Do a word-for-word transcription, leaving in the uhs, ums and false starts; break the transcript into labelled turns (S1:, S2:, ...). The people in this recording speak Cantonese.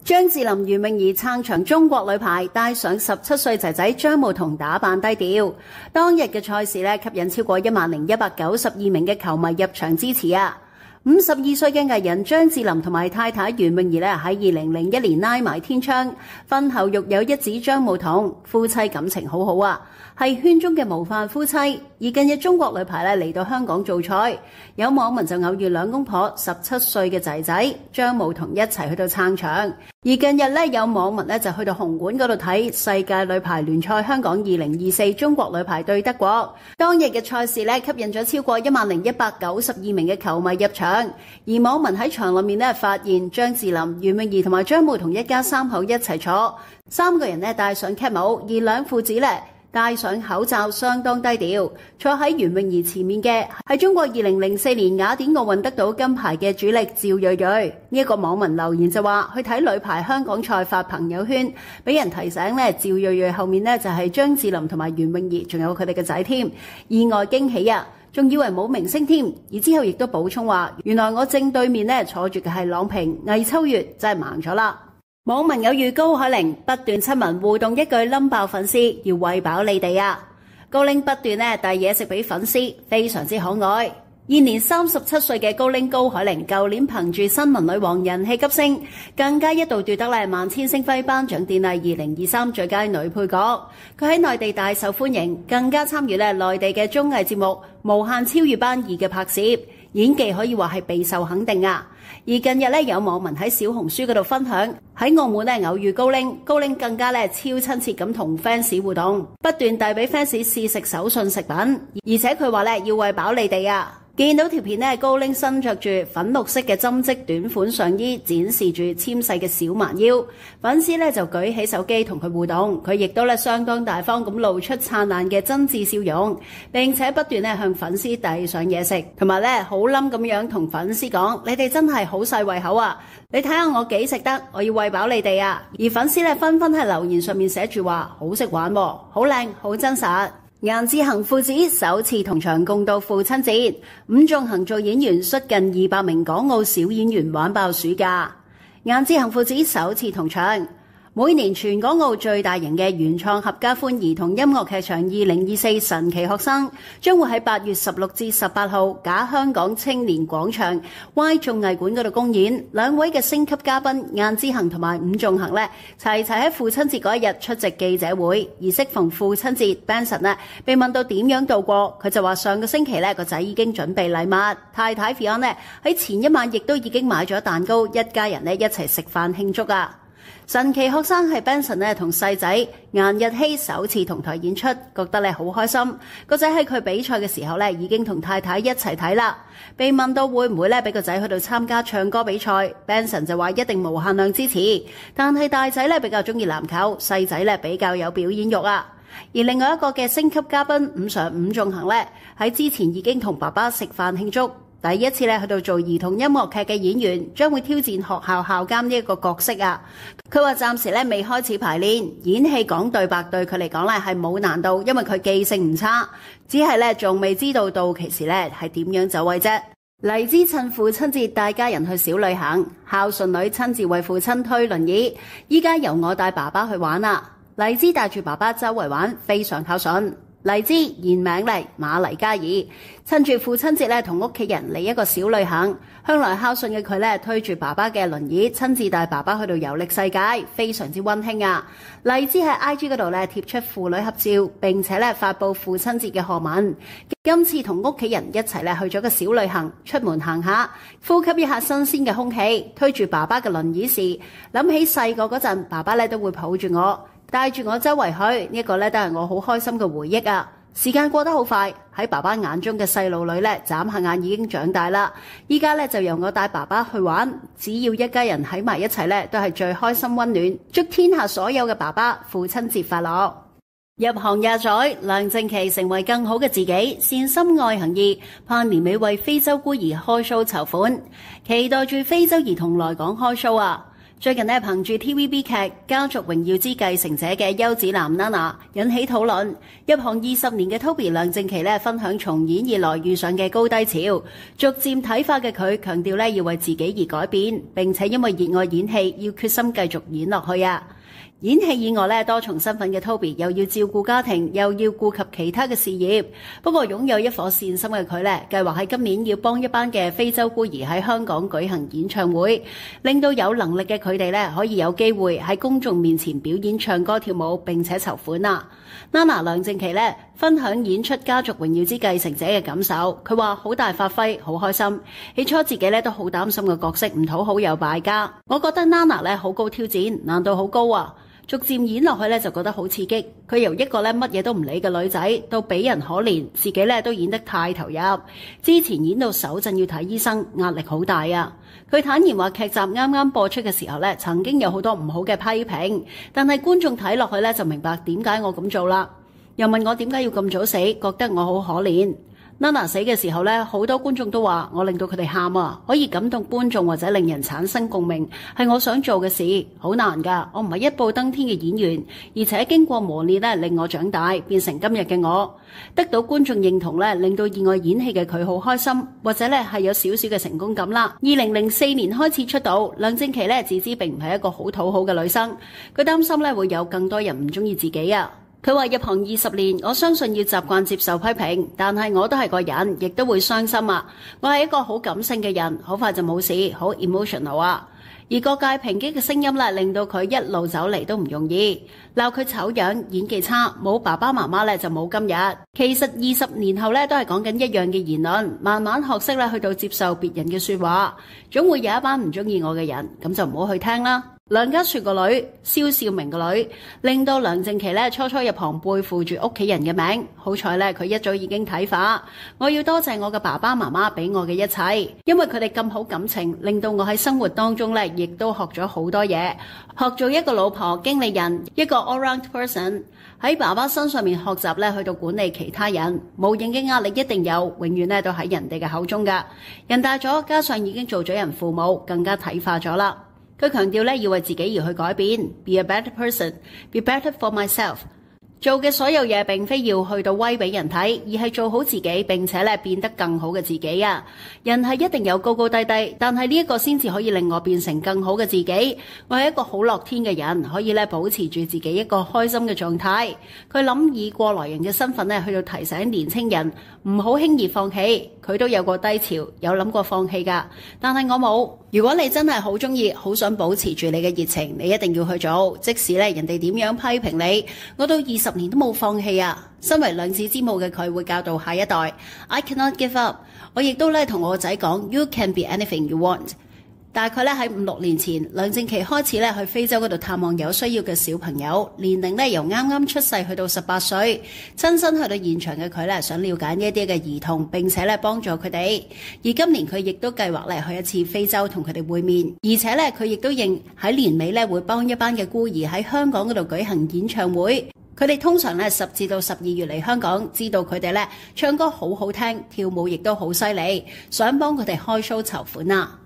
S1: 張智霖、袁詠儀撐場中國女排，帶上十七歲仔仔張慕彤打扮低調。當日嘅賽事咧，吸引超過一萬零一百九十二名嘅球迷入場支持啊！五十二歲嘅藝人張智霖同埋太太袁詠儀咧，喺二零零一年拉埋天窗，婚後育有一子張慕彤，夫妻感情好好啊，係圈中嘅模範夫妻。而近日中國女排咧嚟到香港做賽，有網民就偶遇兩公婆十七歲嘅仔仔張慕彤一齊去到撐場。而近日咧，有網民咧就去到紅館嗰度睇世界女排聯賽香港二零二四中國女排對德國。當日嘅賽事咧，吸引咗超過一萬零一百九十二名嘅球迷入場。而網民喺場裏面咧發現張智霖、袁詠儀同埋張慕彤一家三口一齊坐，三個人咧戴上 cap 帽，而兩父子咧戴上口罩，相當低調。坐喺袁詠儀前面嘅係中國二零零四年雅典奧運得到金牌嘅主力趙睿睿。呢一個網民留言就話：去睇女排香港賽發朋友圈，俾人提醒咧趙睿睿後面咧就係張智霖同埋袁詠儀，仲有佢哋嘅仔添，意外驚喜啊！仲以為冇明星添，而之後亦都補充話：原來我正對面咧坐住嘅係郎平、魏秋月，真係盲咗啦！網民有遇高海寧不斷親民互動一句冧爆粉絲，要餵飽你哋啊！高鈴不斷咧遞嘢食俾粉絲，非常之可愛。現年三十七歲嘅高鈴高海寧，舊年憑住新聞女王人氣急升，更加一度奪得咧萬千星輝頒獎典禮二零二三最佳女配角。佢喺內地大受歡迎，更加參與咧內地嘅綜藝節目《無限超越班二》嘅拍攝，演技可以話係備受肯定啊！而近日咧有網民喺小紅書嗰度分享，喺澳門咧偶遇高鈴，高鈴更加咧超親切咁同 fans 互動，不斷遞俾 fans 試食手信食品，而且佢話咧要餵飽你哋啊！見到條片呢，高鈴身着住粉綠色嘅針織短款上衣，展示住纖細嘅小蠻腰。粉絲呢就舉起手機同佢互動，佢亦都咧相當大方咁露出燦爛嘅真摯笑容，並且不斷咧向粉絲遞上嘢食，同埋咧好冧咁樣同粉絲講：你哋真係好細胃口啊！你睇下我幾食得，我要餵飽你哋啊！而粉絲咧紛紛喺留言上面寫住話：好識玩喎，好靚，好真實。顏志恒父子首次同場共度父親節，伍仲衡做演員率近二百名港澳小演員玩爆暑假。顏志恒父子首次同場。每年全港澳最大型嘅原創合家歡兒童音樂劇場二零二四神奇學生將會喺八月十六至十八號假香港青年廣場 Y 綜藝館嗰度公演。兩位嘅星級嘉賓顏志恒同埋伍仲衡咧，齊齊喺父親節嗰一日出席記者會。而適逢父親節 ，Benson 咧被問到點樣度過，佢就話上個星期咧個仔已經準備禮物，太太 Fion 咧喺前一晚亦都已經買咗蛋糕，一家人咧一齊食飯慶祝啊！神奇學生係 Benson 咧同細仔顏日希首次同台演出，覺得咧好開心。個仔喺佢比賽嘅時候咧已經同太太一齊睇啦。被問到會唔會咧俾個仔去到參加唱歌比賽 ，Benson 就話一定無限量支持。但係大仔咧比較中意籃球，細仔咧比較有表演欲啊。而另外一個嘅星級嘉賓伍 Sir 伍仲衡咧喺之前已經同爸爸食飯慶祝。第一次咧去到做兒童音樂劇嘅演員，將會挑戰學校校監呢一個角色啊！佢話暫時咧未開始排練，演戲講對白對佢嚟講咧係冇難度，因為佢記性唔差，只係咧仲未知道到期時咧係點樣走位啫。黎姿趁父親節帶家人去小旅行，孝順女親自為父親推輪椅，依家由我帶爸爸去玩啦。黎姿帶住爸爸周圍玩，非常孝順。黎姿現名嚟馬黎嘉爾，趁住父親節咧同屋企人嚟一個小旅行。向來孝順嘅佢咧推住爸爸嘅輪椅，親自帶爸爸去到遊歷世界，非常之溫馨啊！黎姿喺 I G 嗰度咧貼出父女合照，並且咧發佈父親節嘅賀文。今次同屋企人一齊咧去咗個小旅行，出門行下，呼吸一下新鮮嘅空氣，推住爸爸嘅輪椅時，諗起細個嗰陣，爸爸咧都會抱住我，帶住我周圍去，呢一個咧都係我好開心嘅回憶啊！時間過得好快，喺爸爸眼中嘅細路女咧，眨下眼已經長大啦。依家咧就由我帶爸爸去玩，只要一家人喺埋一齊咧，都係最開心溫暖。祝天下所有嘅爸爸父親節快樂！入行廿載，梁靜琪成為更好嘅自己，善心愛行義，盼年尾為非洲孤兒開 show 籌款，期待住非洲兒童來港開 show 啊！ 最近呢，憑住 T V B 劇《家族榮耀之繼承者》嘅優子男 Nana 引起討論。入行二十年嘅 Toby 梁靜琪呢，分享從演以來遇上嘅高低潮，逐漸睇化嘅佢強調呢，要為自己而改變，並且因為熱愛演戲，要決心繼續演落去啊！演戲以外咧，多重身份嘅 Toby 又要照顧家庭，又要顧及其他嘅事業。不過擁有一顆善心嘅佢咧，計劃喺今年要幫一班嘅非洲孤兒喺香港舉行演唱會，令到有能力嘅佢哋咧可以有機會喺公眾面前表演唱歌跳舞，並且籌款啊。Nana 梁靜琪咧分享演出《家族榮耀之繼承者》嘅感受，佢話好大發揮，好開心。起初自己咧都好擔心個角色唔討好又敗家，我覺得 Nana 咧好高挑戰，難度好高啊。逐漸演落去咧就覺得好刺激，佢由一個咧乜嘢都唔理嘅女仔到俾人可憐，自己咧都演得太投入。之前演到手震要睇醫生，壓力好大啊。佢坦言話劇集啱啱播出嘅時候咧，曾經有好多唔好嘅批評，但係觀眾睇落去咧就明白點解我咁做啦。又問我點解要咁早死，覺得我好可憐。Nana 死嘅時候咧，好多觀眾都話我令到佢哋喊啊，可以感動觀眾或者令人產生共鳴，係我想做嘅事，好難噶。我唔係一步登天嘅演員，而且經過磨練咧，令我長大，變成今日嘅我。得到觀眾認同咧，令到熱愛演戲嘅佢好開心，或者咧係有少少嘅成功感啦。二零零四年開始出道，梁靜琪咧自知並唔係一個好討好嘅女生，佢擔心咧會有更多人唔中意自己啊。佢話入行二十年，我相信要習慣接受批評，但係我都係個人，亦都會傷心啊！我係一個好感性嘅人，好快就冇事，好 emotional 啊！而各界抨擊嘅聲音咧，令到佢一路走嚟都唔容易，鬧佢醜樣、演技差，冇爸爸媽媽咧就冇今日。其實二十年後咧，都係講緊一樣嘅言論，慢慢學識咧去到接受別人嘅說話，總會有一班唔中意我嘅人，咁就唔好去聽啦。梁家雪個女，蕭少明個女，令到梁靜琪咧初初入行背負住屋企人嘅名，好彩咧佢一早已經睇化。我要多謝我嘅爸爸媽媽俾我嘅一切，因為佢哋咁好感情，令到我喺生活當中咧亦都學咗好多嘢，學做一個老婆、經理人，一個 all-round person。喺爸爸身上面學習咧去到管理其他人，無形嘅壓力一定有，永遠咧都喺人哋嘅口中噶。人大咗，加上已經做咗人父母，更加睇化咗啦。佢強調咧要為自己而去改變 ，be a better person, be better for myself。做嘅所有嘢並非要去到威俾人睇，而係做好自己，並且咧變得更好嘅自己啊！人係一定有高高低低，但係呢一個先至可以令我變成更好嘅自己。我係一個好樂天嘅人，可以咧保持住自己一個開心嘅狀態。佢諗以過來人嘅身份咧去到提醒年輕人唔好輕易放棄。佢都有過低潮，有諗過放棄㗎，但係我冇。如果你真係好中意，好想保持住你嘅熱情，你一定要去做。即使咧人哋點樣批評你，我到二十年都冇放棄啊！身為兩子之母嘅佢會教導下一代 I cannot give up。我亦都咧同我個仔講 You can be anything you want。大概咧喺五六年前，梁靜琪開始咧去非洲嗰度探望有需要嘅小朋友，年齡咧由啱啱出世去到十八歲，親身去到現場嘅佢咧想了解呢一啲嘅兒童，並且咧幫助佢哋。而今年佢亦都計劃咧去一次非洲同佢哋會面，而且咧佢亦都認喺年尾咧會幫一班嘅孤兒喺香港嗰度舉行演唱會。佢哋通常咧十至到十二月嚟香港，知道佢哋咧唱歌好好聽，跳舞亦都好犀利，想幫佢哋開 show 籌款啊！